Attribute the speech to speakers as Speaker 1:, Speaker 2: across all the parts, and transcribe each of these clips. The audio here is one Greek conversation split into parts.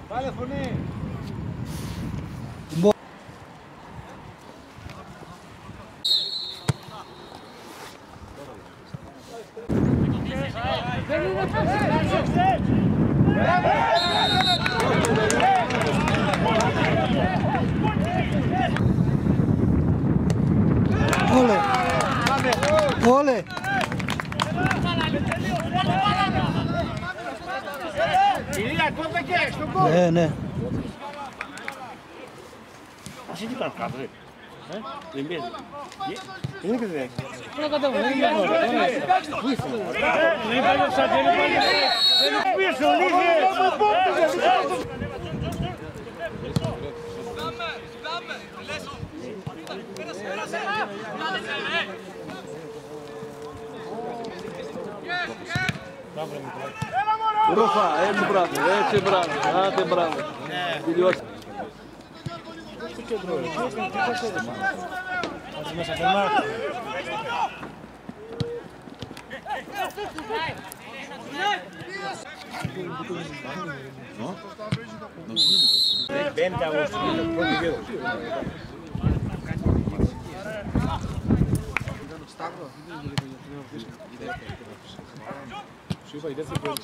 Speaker 1: Βάλε φωνή.
Speaker 2: Όλε! Όλε!
Speaker 1: Κυρία, κόβε και στον κόλ.
Speaker 2: Ναι, ναι.
Speaker 1: Ας είναι πάνω κάτω, ρε. Δεν πιέζει. Είναι και δεν.
Speaker 3: Δεν κατέβω, δεν είναι μόνο.
Speaker 1: Πού είσαι. Δεν πάει ο Σαντζέλη, δεν είναι πίσω, λίγε.
Speaker 4: Ρούφα, έτσι μπράβο, έτσι μπράβο, άντε μπράβο. Τελειώσει.
Speaker 1: Πέντε Αυγούστου, πρώτη γύρω. Σου είπα η δεύτερη πρώτη.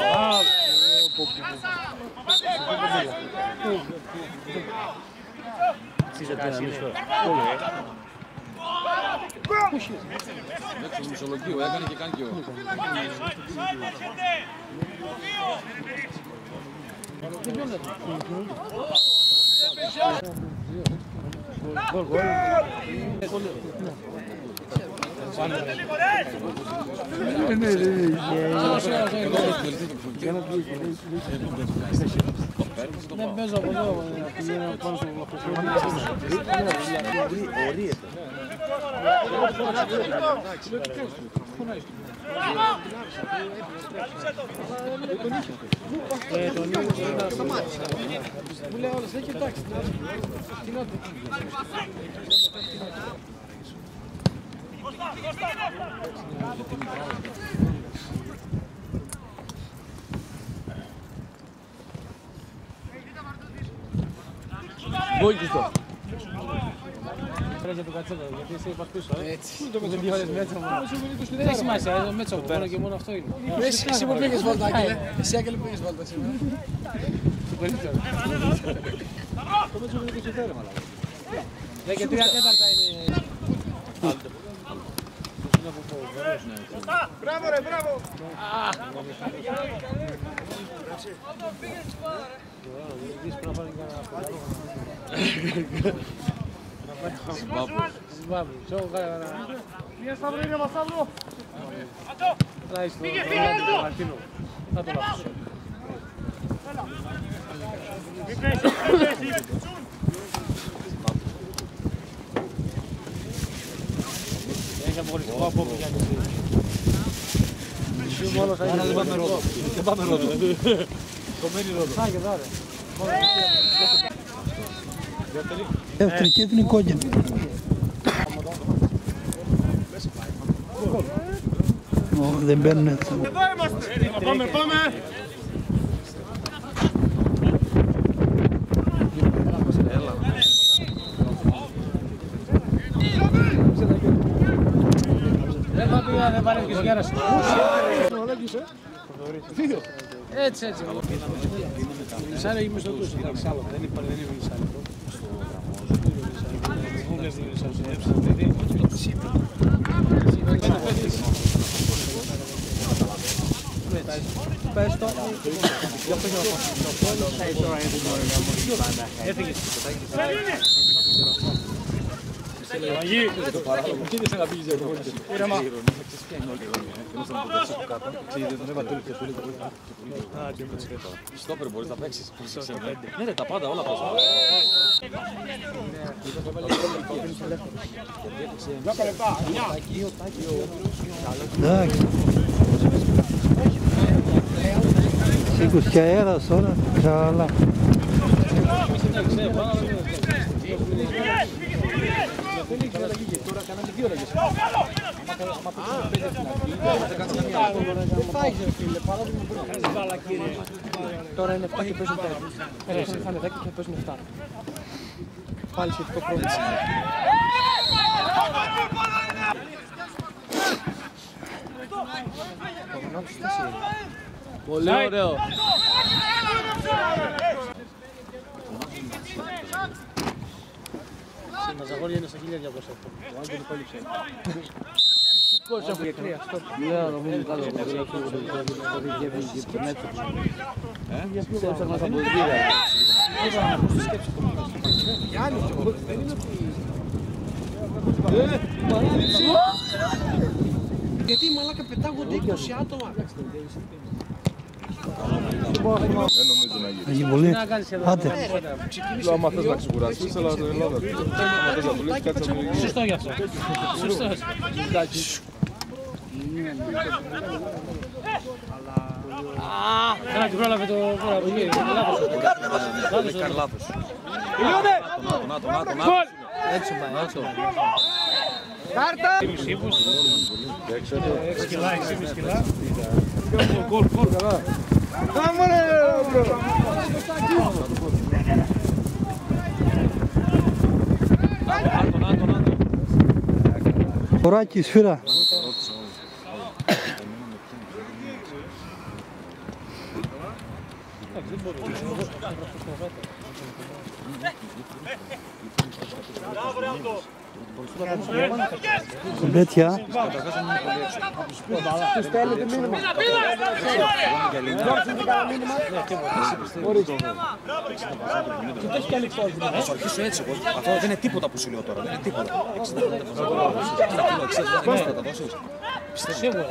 Speaker 4: Έξω στο μισολογείο, έκανε και κάνει και ο.
Speaker 3: Δεν παίζω από εδώ, πηγαίνω πάνω στο μου λέει όλες, έχει εντάξει. Τι να το
Speaker 4: Βόηκιστο.
Speaker 3: Πρέπει να το κατσέλα, γιατί εσύ είπα πίσω. Έτσι. Δεν διόλες μέτσα μόνο. Δεν έχει σημασία, εδώ μέτσα μόνο και μόνο αυτό είναι.
Speaker 5: Εσύ που πήγες βόλτα, Άγγελε. Εσύ, Άγγελε, που πήγες βόλτα σήμερα.
Speaker 3: Το καλύτερο. Το μέτσα είναι 20 τέρα, μαλάκα. 10 και 3 τέταρτα είναι...
Speaker 1: Μπράβο ρε, μπράβο.
Speaker 3: Zimbabwe.
Speaker 1: Μία Σταύρο είναι, μα Σταύρο.
Speaker 3: Πήγε, Μαρτίνο. Θα το λάβω.
Speaker 1: Μην πέσει, μην πέσει.
Speaker 3: Έχει αποχωρητικό από όπου κι αν εσύ.
Speaker 4: Δεν πάμε ρόδο. Κομμένη ρόδο.
Speaker 3: Α, και εδώ ρε.
Speaker 2: Δεύτερη κίτρινη κόκκινη. Δεν μπαίνουν έτσι.
Speaker 1: Εδώ είμαστε. Πάμε, πάμε.
Speaker 3: Δεν θα πήγα, δεν πάρει και σιγάρας. Έτσι, έτσι. Σαν είμαι στο τόσο, εντάξει, άλλο. Δεν είναι Ισάλη. Μου λες δεν είναι Ισάλη. Πες το. Έφυγες.
Speaker 1: Μαγί.
Speaker 4: Τι δεν να πήγες για το γόνι.
Speaker 1: Ήρεμα.
Speaker 4: Στόπερ μπορείς να παίξεις. Ναι ρε, τα πάντα, όλα πας.
Speaker 2: Εντάξει. Σήκωσε και αέρας τώρα. Καλά.
Speaker 3: Τώρα κάναμε 2 αλλαγές.
Speaker 5: Δεν φάγεις ρε φίλε, παράδειγμα πριν. Τώρα είναι 7 και παίζουν 4. Θα είναι 10 και παίζουν 7. Πάλι σχετικό πρόβλημα.
Speaker 4: Πολύ ωραίο.
Speaker 5: Μας αγόρια είναι στα 1200 αυτό. Ο Άγγελ υπόλοιψε.
Speaker 4: Λέω νομίζω καλό. Έψαχνα στα ποδητήρια.
Speaker 5: Γιάννη, δεν είναι ότι... Γιατί μαλάκα πετάγονται 20 άτομα.
Speaker 3: Δεν νομίζω να γίνει.
Speaker 2: Έχει πολύ. Άντε.
Speaker 3: Λέω άμα θες να ξεκουράσεις, αλλά το Ελλάδα. Άμα θες να πουλήσεις, κάτσε να πουλήσεις.
Speaker 1: Σωστό γι' αυτό. Σωστός. Καλά, την πρόλαβε το πρόγραμμα.
Speaker 4: Λάθος.
Speaker 1: Γκολ!
Speaker 4: Έτσι πάει, έτσι.
Speaker 5: Κάρτα!
Speaker 1: 6 κιλά, 6,5 κιλά.
Speaker 3: Γκολ, καλά. Πάμε ρε, μπρο.
Speaker 2: Κοράκι, σφύρα. Μπέτια.
Speaker 5: Του στέλνετε μήνυμα. Και το έχει και αλήξει όλη.
Speaker 6: Θα σου αρχίσω έτσι εγώ. Αυτό δεν είναι τίποτα που σου λέω τώρα. Δεν είναι τίποτα. 60 θα τα δώσεις.
Speaker 1: Σίγουρα.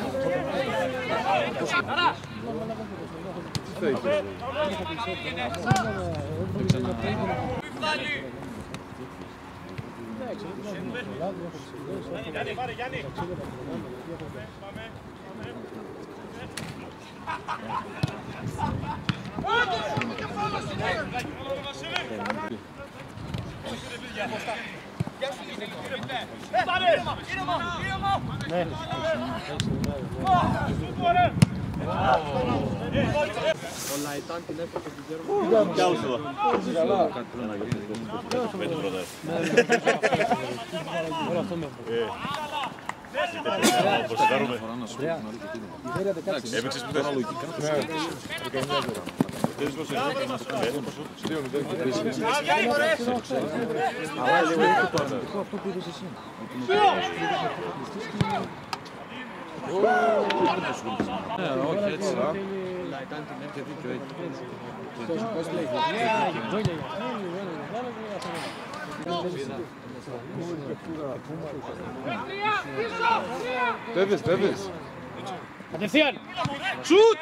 Speaker 5: Ο Λαϊτάν την έφερε την Γέρμα.
Speaker 4: Κι άλλος εδώ.
Speaker 1: Όλο αυτό με
Speaker 3: Έπαιξες που θες.
Speaker 4: Όχι, έτσι.
Speaker 5: Λαϊτάν την έφερε.
Speaker 3: Τέβες.
Speaker 1: Κατευθείαν! Σουτ!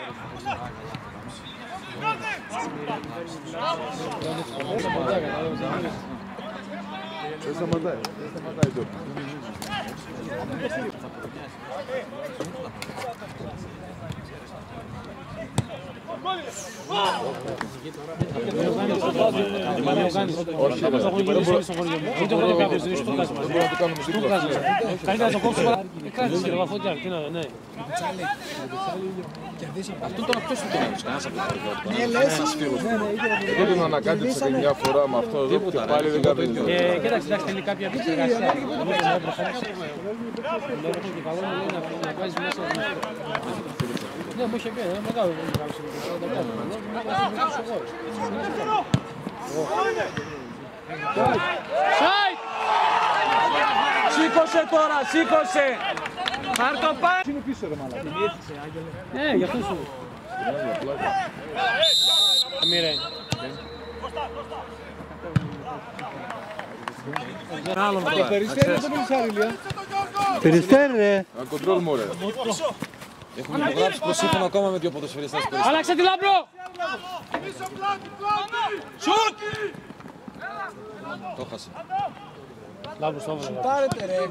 Speaker 3: Δεν σταματάει τώρα.
Speaker 1: Καλύτερα να το κόψω παρά. Κράτησε και φωτιά. Ναι.
Speaker 6: Αυτό τώρα ποιος το κάνει, κανένας από
Speaker 3: Ένας φίλος μου. Εγώ τον ανακάτεψα και μια φορά με αυτό εδώ και πάλι δεν κατέληξε.
Speaker 1: Κοίταξε, θέλει κάποια επεξεργασία. Και καλό μου λέει να βάζεις μέσα. Ναι, μου είχε πει, είναι μεγάλο. Σάιτ!
Speaker 4: Σήκωσε τώρα, σήκωσε! Χαρτοπάρ!
Speaker 3: Είναι πίσω ρε μαλάκα.
Speaker 1: Ναι, γι' αυτό σου. Αμύρε.
Speaker 3: Το Περιστέρι δεν είναι σαν Ηλία.
Speaker 2: Περιστέρι ρε.
Speaker 3: Κοντρόλ μου ρε.
Speaker 6: Έχουμε υπογράψει πως σύμφωνα ακόμα με δύο ποδοσφαιριστές που
Speaker 1: Άλλαξε τη Λάμπρο!
Speaker 4: Σουτ!
Speaker 6: το χάσε.
Speaker 1: Λάμπρο στο έβαλε.
Speaker 5: Πάρετε ρε.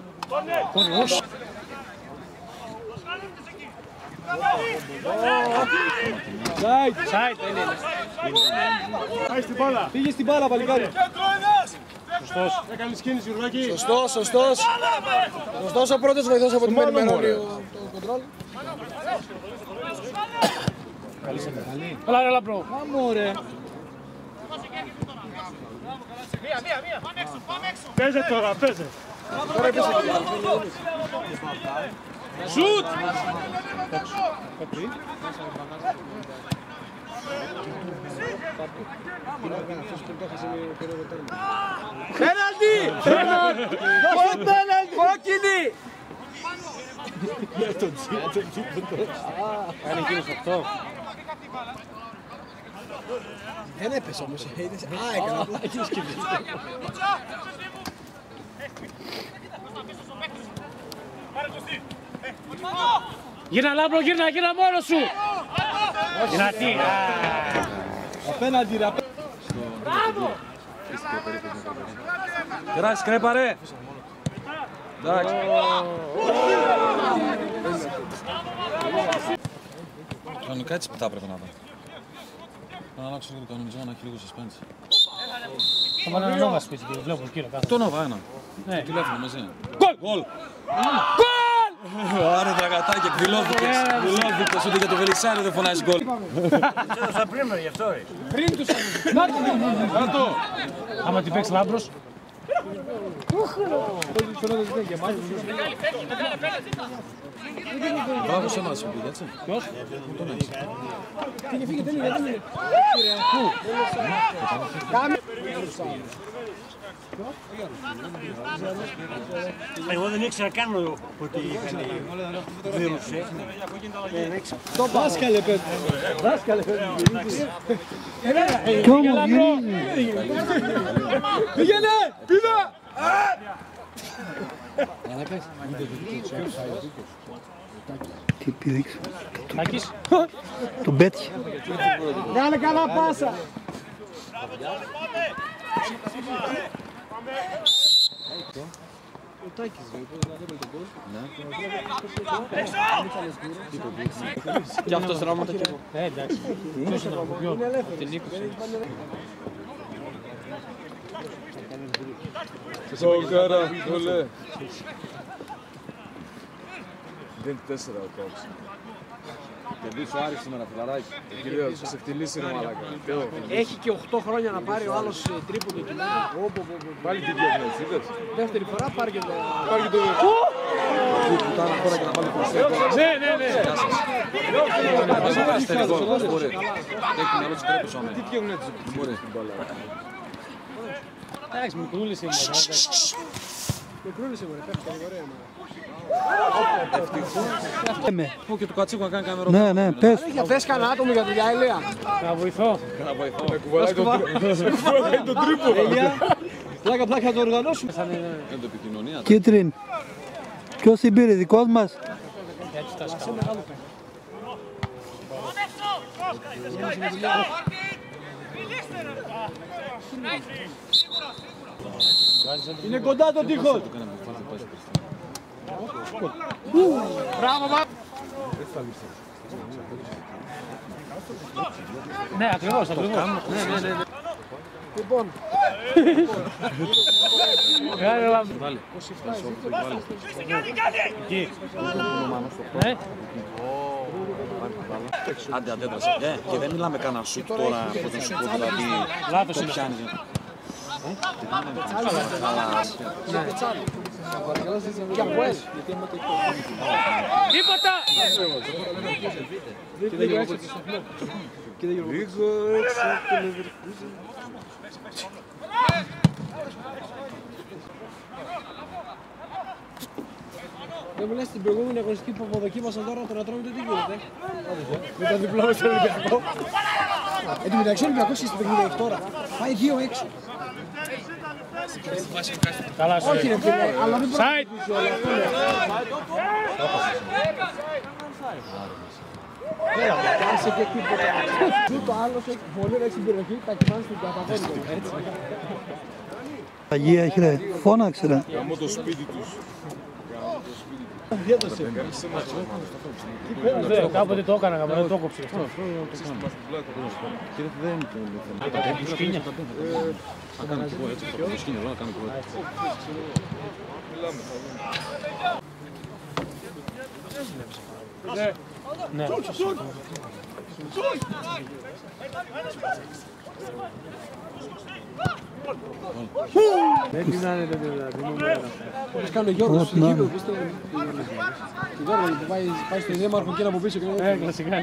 Speaker 1: Σάιτ,
Speaker 5: Πήγε στην μπάλα παλικάρι.
Speaker 1: Σωστός. Έκανες κίνηση, Ρουλάκη.
Speaker 5: Σωστός ο πρώτος βοηθός από την περιμένει το κοντρόλ.
Speaker 1: Καλά ρε Λαμπρό.
Speaker 5: Πάμε ρε.
Speaker 1: Παίζε τώρα, παίζε.
Speaker 4: Σουτ!
Speaker 5: Πέναλτι! Κόκκινη!
Speaker 1: Κάνει γύρω στο 8.
Speaker 5: Δεν έπεσε όμως. Έκανα απλά εκεί σκεφτεί.
Speaker 1: Γύρνα Λάμπρο, γύρνα μόνος σου. Δυνατή.
Speaker 5: Απέναντι ρε.
Speaker 6: Κεράσει, κρέπα ρε. Εντάξει. Κανονικά έτσι θα έπρεπε να δω. Να αλλάξω λίγο το κανονισμό, να έχει λίγο suspense.
Speaker 1: Θα πάνε ένα νόβα σπίτι και βλέπω εκεί κάτω.
Speaker 6: Το Νόβα, ένα.
Speaker 1: Ναι.
Speaker 6: Τηλέφωνο μαζί.
Speaker 1: Γκολ!
Speaker 6: Γκολ! Άρε δραγατάκι, εκδηλώθηκες. Εκδηλώθηκες ότι για το Βελισσάριο δεν φωνάζει γκολ.
Speaker 1: Θα πρίμερ γι' αυτό ρε.
Speaker 5: Πριν τους
Speaker 6: Κάτω!
Speaker 1: Άμα την παίξει Λάμπρος.
Speaker 6: Μπράβο σε εμάς, πήγε έτσι.
Speaker 1: Ποιος?
Speaker 5: φύγε, δεν είναι.
Speaker 1: Εγώ δεν ήξερα καν ότι είχαν βίρουσε.
Speaker 5: Το δάσκαλε παιδί.
Speaker 2: Κι όμως γυρίζει.
Speaker 5: Πήγαινε! Πήγα!
Speaker 2: Τι πήδηξε.
Speaker 1: Τάκης.
Speaker 2: Τον πέτυχε.
Speaker 5: Κάνε καλά πάσα. Ο Τάκης
Speaker 3: Και αυτός τραύματα και εγώ.
Speaker 1: Εντάξει. Ποιος είναι από ποιον?
Speaker 3: Την 20.
Speaker 4: Σοκάρα, τολέ. Δεν είναι 4 ο Κόψη.
Speaker 6: Και δεις ο Άρης σήμερα, φιλαράκι.
Speaker 4: Κυρίως, θα σε εκτιλήσει ρε μαλάκα.
Speaker 5: έχει και 8 χρόνια να πάρει ο άλλος τρίποντο εκεί μέσα.
Speaker 4: Πάλι τι διεύθυνες, είδες.
Speaker 5: Δεύτερη φορά πάρει και το...
Speaker 4: Πάρει και το
Speaker 6: Πουτάνα χώρα και να πάλι προσθέτω.
Speaker 1: Ναι, ναι, ναι.
Speaker 6: Να πας ένα αστερικό, μπορεί. Έχει μυαλό της κρέπης όμως.
Speaker 4: Τι διεύθυνες έτσι.
Speaker 6: Μπορεί.
Speaker 1: Εντάξει, μικρούλης είναι.
Speaker 5: Με κρούλησε μου ρε, πέφτει κατηγορία μου.
Speaker 6: Πω και του Κατσίκου να κάνει καμερό.
Speaker 2: Ναι, ναι, πες.
Speaker 5: Για θες κανένα άτομο για δουλειά, Ηλία.
Speaker 1: Να βοηθώ.
Speaker 4: Κουβαλάει τον τρίπο.
Speaker 5: Πλάκα θα το οργανώσουμε.
Speaker 6: Είναι το επικοινωνία.
Speaker 2: Κίτριν. Ποιος την πήρε, δικός μας.
Speaker 1: Έτσι τα σκάω.
Speaker 5: Είναι κοντά το τείχος.
Speaker 1: Μπράβο, μα. Ναι, ακριβώς.
Speaker 5: Λοιπόν,
Speaker 1: Εκεί. Ναι.
Speaker 6: Άντε αντέδρασε. Και δεν μιλάμε κανένα σουτ τώρα, πώς να σου πω, δηλαδή
Speaker 1: Λάθος
Speaker 6: το
Speaker 1: είναι.
Speaker 6: πιάνεις.
Speaker 5: και από έτσι.
Speaker 1: Τίποτα.
Speaker 4: Λίγο έτσι.
Speaker 5: Δεν μου λες την προηγούμενη αγωνιστική που αποδοκίμασαν τώρα το να τρώμε το τι γίνεται. Με το διπλό με στον Ολυμπιακό. Εν τω μεταξύ ο Ολυμπιακός στην παιχνίδι έχει τώρα. Πάει 2-6.
Speaker 1: Καλά σου.
Speaker 5: Όχι ρε φίλε, αλλά μην
Speaker 1: Σάιτ.
Speaker 5: προκάλεσε και τίποτα. Το άλλος έχει πολύ ρε στην περιοχή, τα κοιμάνε στην καταπώνη.
Speaker 2: Αγία έχει ρε. Φώναξε ρε.
Speaker 4: Γαμώ το σπίτι τους.
Speaker 1: Κάποτε το έκανα, δεν το έκοψε.
Speaker 6: Κύριε, δεν είναι το θέμα.
Speaker 1: Σκίνια.
Speaker 6: Να κάνω και εγώ έτσι, το σκίνια, να κάνω και εγώ έτσι.
Speaker 1: Ναι.
Speaker 5: Δεν την άνετε δηλαδή, όπως κάνει ο Γιώργος στο γήπεδο, πείστε ο Γιώργος που πάει στον Δήμαρχο και ένα από πίσω και είναι
Speaker 1: Κλασικά.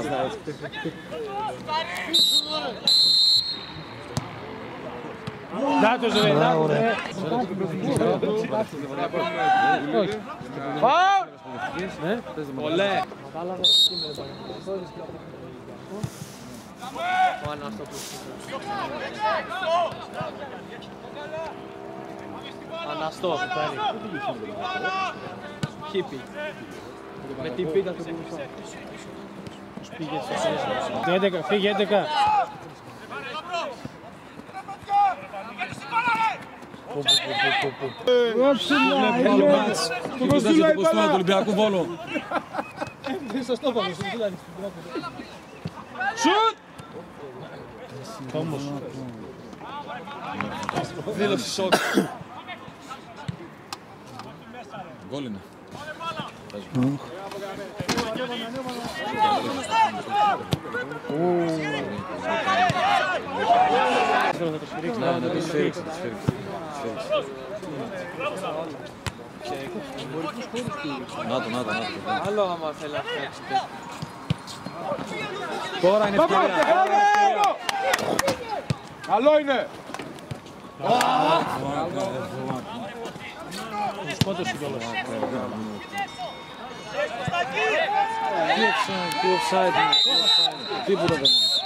Speaker 1: Δάτος ρε,
Speaker 2: Μπράβο ρε.
Speaker 5: Πάω!
Speaker 3: Ολέ!
Speaker 5: Ο Αναστόπουλος. Αναστός. Χίπι. Με την πίτα του μπροστά.
Speaker 1: Φύγε 11.
Speaker 6: Άλλο μάτς. Και κοιτάζει το ποστό του Ολυμπιακού Βόλο.
Speaker 5: Σας το είπαμε,
Speaker 3: Σουτ!
Speaker 1: Όμως.
Speaker 3: Δήλωση σοκ.
Speaker 6: Γκόλ είναι. Να το σφίριξε, Να το.
Speaker 5: Άλλο άμα θέλει να φτιάξετε.
Speaker 6: Τώρα είναι ευκαιρία.
Speaker 3: Καλό είναι!
Speaker 1: Σκότωσε κιόλας.
Speaker 6: Τι offside είναι. Τίποτα δεν είναι.